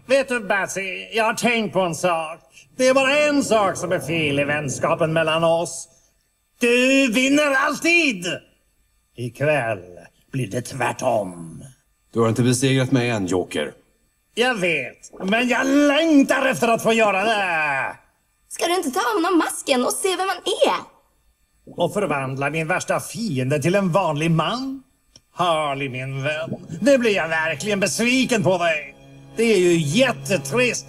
Vet du, Batsy, jag har tänkt på en sak. Det är bara en sak som är fel i vänskapen mellan oss. Du vinner alltid! Ikväll blir det tvärtom. Du har inte besegrat mig än, Joker. Jag vet, men jag längtar efter att få göra det. Ska du inte ta av honom masken och se vem man är? Och förvandla min värsta fiende till en vanlig man? Harley, min vän, nu blir jag verkligen besviken på dig. Det är ju jättetrist.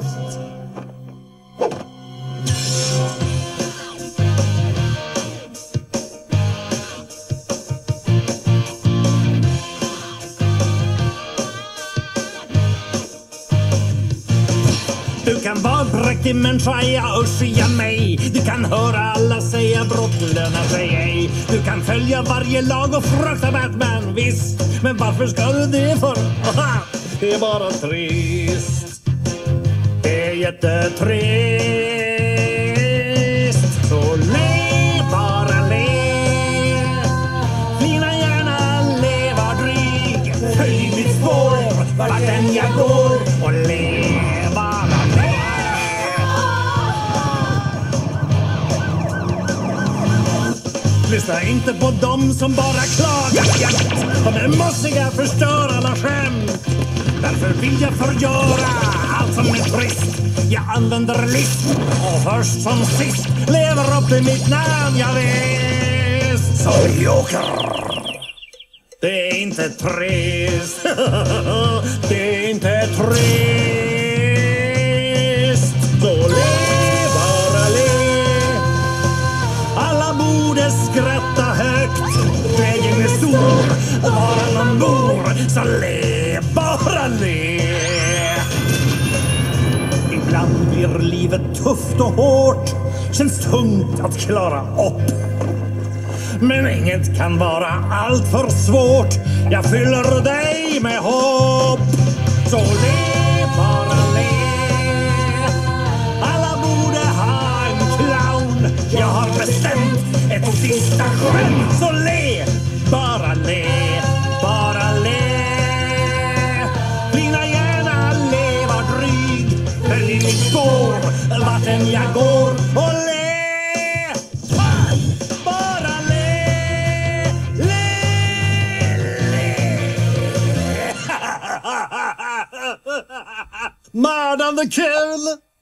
Du kan vara en präktig människa, ja usch ja mig. Du kan höra alla säga brott lönar sig ej. Du kan följa varje lag och frukta Batman, visst. Men varför ska du det för? Aha, det är bara trist. Det är jättetrist. Så le, bara le. Flina gärna, leva dryg. Följ mitt spår, vart än jag går. Och leva. Lyssna inte på dem som bara klagar jämt. De är mossiga, förstör alla skämt. Därför vill jag förgöra allt som är trist. Jag använder list och först som sist lever upp till mitt namn, jag vet. Som Joker. Det är inte trist. Det är inte trist. Så le, bara le. Alla borde skratta högt. Vägen är stor, var man bor. Så le, bara le. Ibland blir livet tufft och hårt. Känns tungt att klara upp. Men inget kan vara allt för svårt. Jag fyller dig med hopp. Så le, bara le. Alla borde ha en clown. Jag har bestämt ett sista skämt. Så le, bara le, bara le. Flina gärna, leva dryg. Följ mitt spår, vart än jag går. Och le. Mördande kul!